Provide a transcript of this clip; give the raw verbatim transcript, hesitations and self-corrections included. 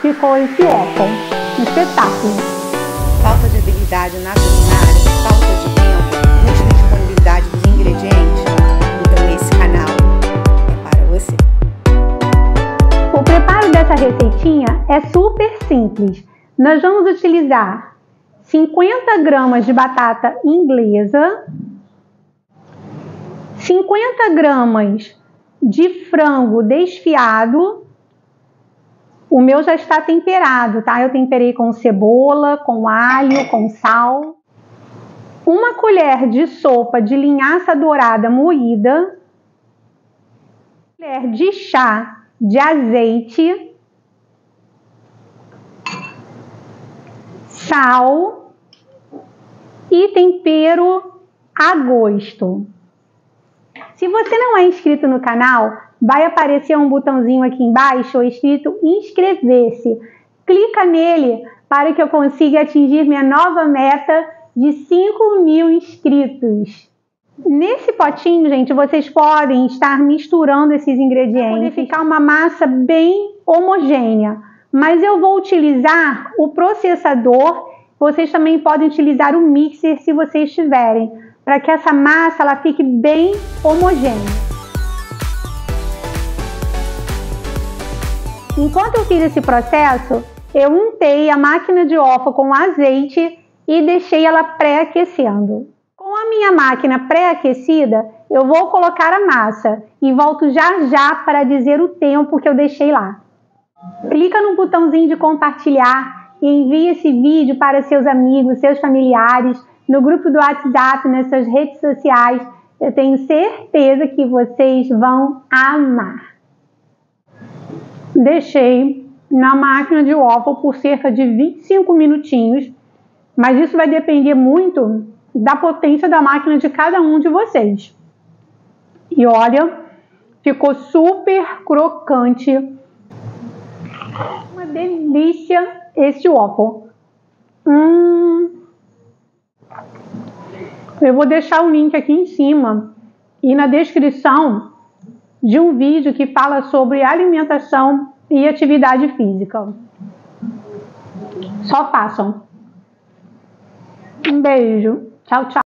ficou esse waffle. Um espetáculo. Falta de habilidade na culinária, falta de tempo, muita disponibilidade dos ingredientes? Então esse canal é para você. O preparo dessa receitinha é super simples. Nós vamos utilizar cinquenta gramas de batata inglesa, cinquenta gramas de frango desfiado. O meu já está temperado, tá? Eu temperei com cebola, com alho, com sal. Uma colher de sopa de linhaça dourada moída. Uma colher de chá de azeite. Sal. E tempero a gosto. Se você não é inscrito no canal, vai aparecer um botãozinho aqui embaixo escrito inscrever-se. Clica nele para que eu consiga atingir minha nova meta de cinco mil inscritos. Nesse potinho, gente, vocês podem estar misturando esses ingredientes para poder ficar uma massa bem homogênea. Mas eu vou utilizar o processador. Vocês também podem utilizar o mixer se vocês tiverem, para que essa massa ela fique bem homogênea. Enquanto eu fiz esse processo, eu untei a máquina de waffle com azeite e deixei ela pré-aquecendo. Com a minha máquina pré-aquecida, eu vou colocar a massa e volto já já para dizer o tempo que eu deixei lá. Clica no botãozinho de compartilhar e envie esse vídeo para seus amigos, seus familiares, no grupo do WhatsApp, nas suas redes sociais. Eu tenho certeza que vocês vão amar. Deixei na máquina de waffle por cerca de vinte e cinco minutinhos, mas isso vai depender muito da potência da máquina de cada um de vocês. E olha, ficou super crocante. Uma delícia esse waffle. Hum. Eu vou deixar o link aqui em cima e na descrição de um vídeo que fala sobre alimentação e atividade física. Só façam. Um beijo. Tchau, tchau.